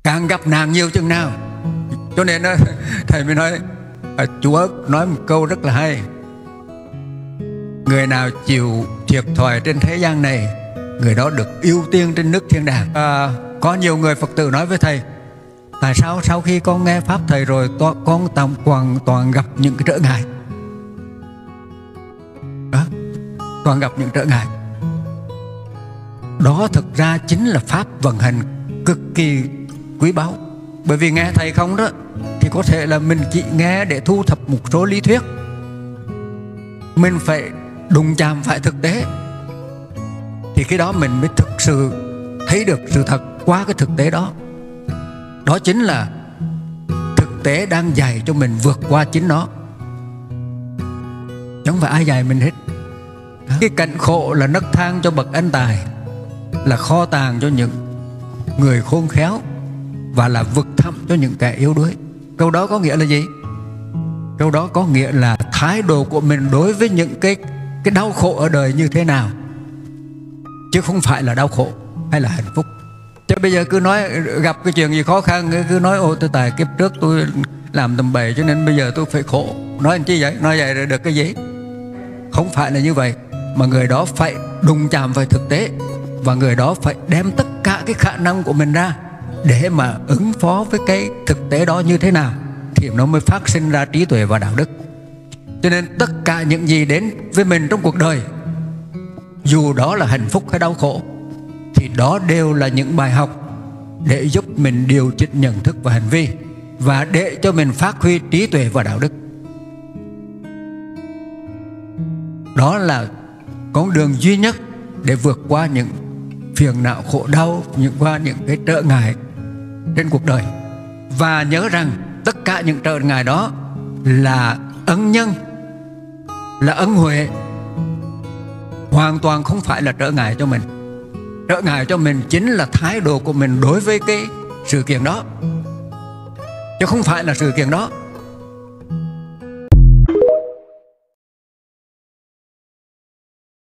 càng gặp nạn nhiều chừng nào. Cho nên thầy mới nói, Chúa nói một câu rất là hay: người nào chịu thiệt thòi trên thế gian này, người đó được ưu tiên trên nước thiên đàng. Có nhiều người Phật tử nói với thầy: tại sao sau khi con nghe pháp thầy rồi con hoàn toàn gặp những cái trở ngại? Toàn gặp những trở ngại. Đó thực ra chính là pháp vận hành cực kỳ quý báu. Bởi vì nghe thầy không đó thì có thể là mình chỉ nghe để thu thập một số lý thuyết. Mình phải đụng chạm phải thực tế, thì khi đó mình mới thực sự thấy được sự thật qua cái thực tế đó. Đó chính là thực tế đang dạy cho mình vượt qua chính nó, chẳng phải ai dạy mình hết. Cái cảnh khổ là nấc thang cho bậc anh tài, là kho tàng cho những người khôn khéo, và là vực thẳm cho những kẻ yếu đuối. Câu đó có nghĩa là gì? Câu đó có nghĩa là thái độ của mình đối với những cái đau khổ ở đời như thế nào, chứ không phải là đau khổ hay là hạnh phúc. Chứ bây giờ cứ nói gặp cái chuyện gì khó khăn, cứ nói ôi tôi tại kiếp trước tôi làm tầm bậy cho nên bây giờ tôi phải khổ. Nói chi vậy? Nói vậy rồi được cái gì? Không phải là như vậy. Mà người đó phải đụng chạm vào thực tế, và người đó phải đem tất cả cái khả năng của mình ra để mà ứng phó với cái thực tế đó như thế nào, thì nó mới phát sinh ra trí tuệ và đạo đức. Cho nên tất cả những gì đến với mình trong cuộc đời, dù đó là hạnh phúc hay đau khổ, thì đó đều là những bài học để giúp mình điều chỉnh nhận thức và hành vi, và để cho mình phát huy trí tuệ và đạo đức. Đó là con đường duy nhất để vượt qua những phiền não khổ đau, qua những cái trở ngại trên cuộc đời. Và nhớ rằng tất cả những trở ngại đó là ân nhân, là ân huệ, hoàn toàn không phải là trở ngại cho mình. Trở ngại cho mình chính là thái độ của mình đối với cái sự kiện đó, chứ không phải là sự kiện đó.